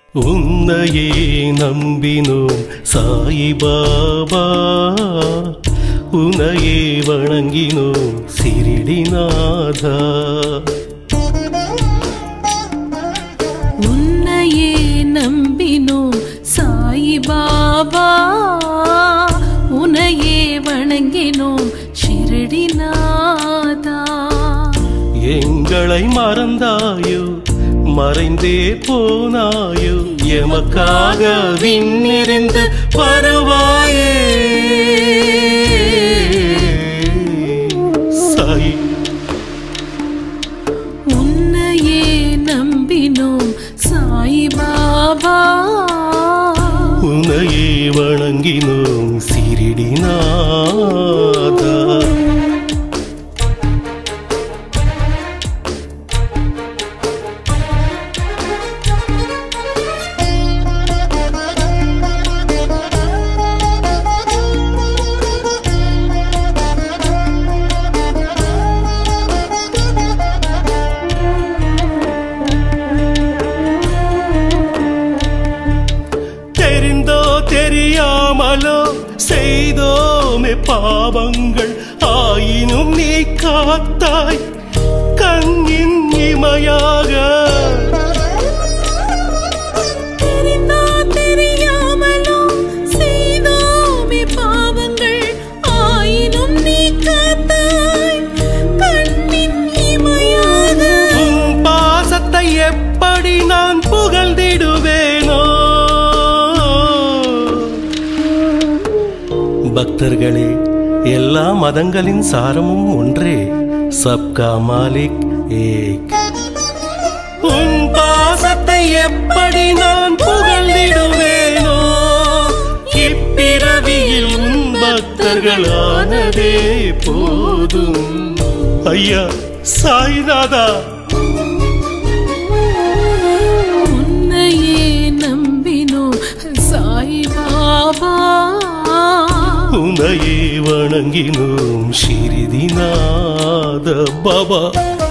உன்னையே நம்பினோம் சாயிபாபா, உன்னையே வணங்கினோம் சிரிடிநாதா. உன்னையே நம்பினோம் சாயிபாபா, உன்னையே வணங்கினோம் ஷிரடிநாதா. எங்களை மறந்தாயோ, மறைந்தே போனாயோ, எமக்காக விண்ணிருந்து வருவாயே சாயி. உன்னையே நம்பினோம் சாயிபாபா, உன்னையே வணங்கினோம் சிரிடிநாதா. தெரியாமலோ செய்தோமே பாவங்கள், ஆயினும் நீ காத்தாய் கண்ணின் இமையாக. தெரியாமலோ செய்தோமே பாவங்கள், ஆயினும் நீ காத்தாய் கண்ணின் இமையாக. உன் பாசத்தை எப்படி நான் புகழ்ந்திடுவேனோ. பக்தர்களே, எல்லா மதங்களின் சாரமும் ஒன்றே, சப்கா மாலிக் ஏக். உன் பாசத்தை எப்படி நான் புகழ்ந்திடுவேனோ. இப்பிறவியில் உன் பக்தர்களானதே போதும். ஐயா சாய்நாதா, உன்னையே நம்பினோம் சாயிபாபா, உன்னையே வணங்கினோம் ஷிரடிநாத பாபா.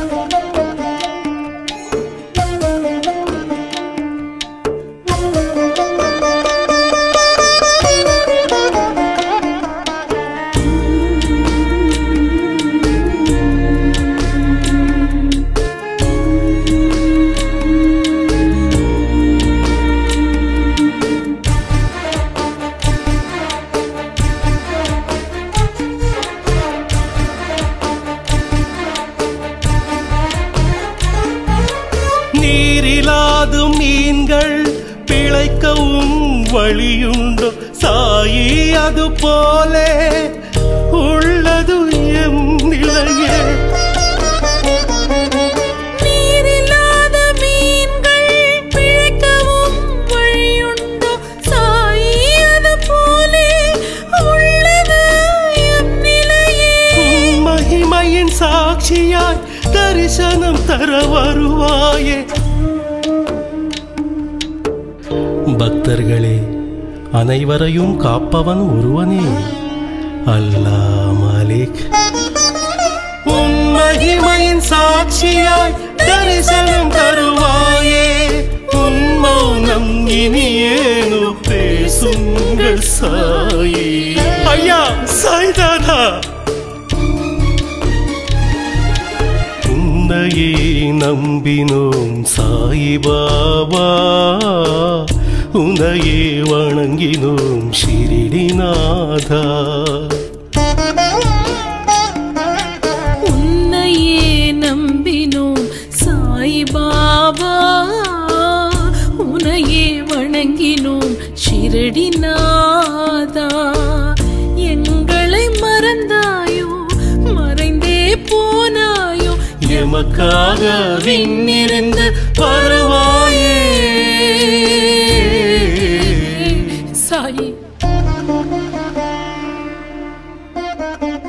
நீரிலாது மீன்கள் பிழைக்கவும் வழியுண்டோ சாயி, அது போலே உள்ளது எம் நிலையே. நீரில்லாத மீன்கள் பிழைக்கவும் வழியுண்டோ சாயி, அது போலே உள்ளது எம் நிலையே. மகிமையின் சாட்சியாய் தரிசனம் தர வருவாயே. பக்தர்களே, அனைவரையும் காப்பவன் ஒருவனே, அல்லாஹ் மாலிக். உன் மகிமையின் சாட்சியாய் தரிசனம் தருவாயே. உன் மௌனம் இனியேனோ பேசுங்கள் சாயி. ஐயா சாய்நாதா, உன்னையே நம்பினோம் சாயிபாபா, உன்னையே வணங்கினோம் ஷிரடிநாதா. உன்னையே நம்பினோம் சாயிபாபா, உன்னையே வணங்கினோம் ஷிரடிநாதா. எங்களை மறந்தாயோ, மறைந்தே போனாயோ, எமக்காக விண்ணிருந்து வருவாயே சாயி.